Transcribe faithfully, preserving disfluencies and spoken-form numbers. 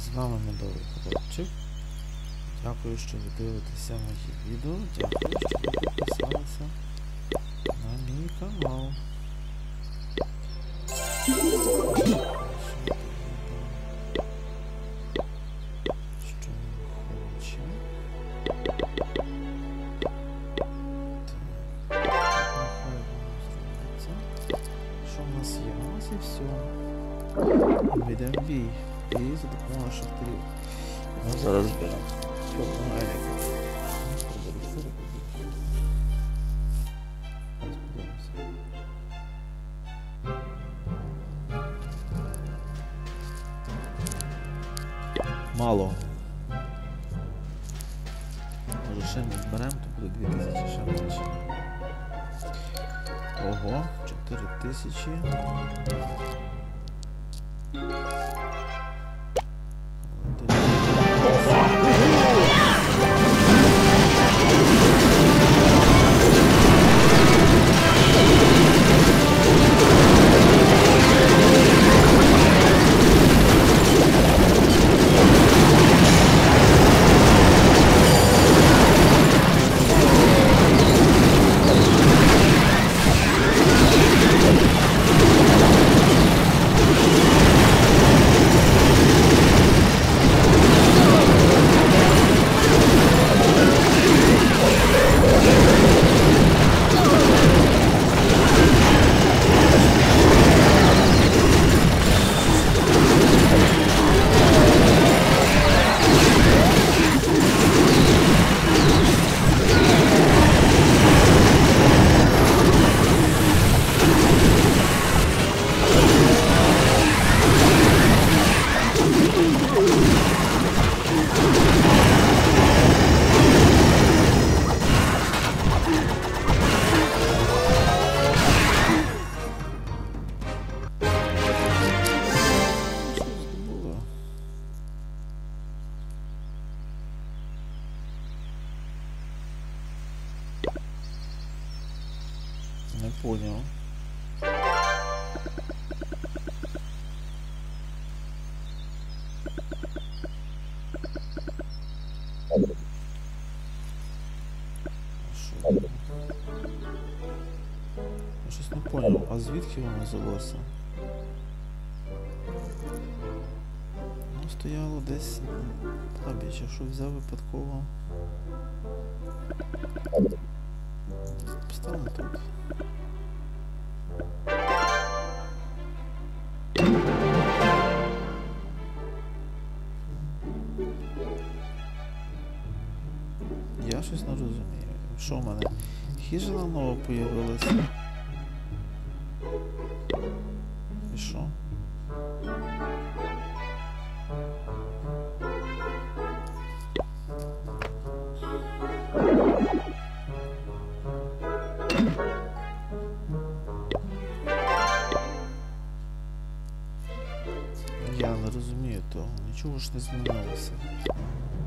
З вами медовий хлопчик. Дякую, що ви дивитеся мої відео. Дякую, що ви підписалися на мій канал. Що він хоче. Що в нас є? У нас є все. Ми йдемо в бій. Бій за допомогою шахтарів. Ми зараз зберемо. Мало. Може ще не зберемо, то буде дві тисячі ще менше. Ого, чотири тисячі. Не понял. Шо? Я щось не понял, а звідки воно взялося? Воно стояло десь на табі, чи що взяв випадково. Поставимо тут. Я щось не розумію. Що в мене? Хижина нова появилася? І що? Я не розумію того. Нічого ж не змінилося.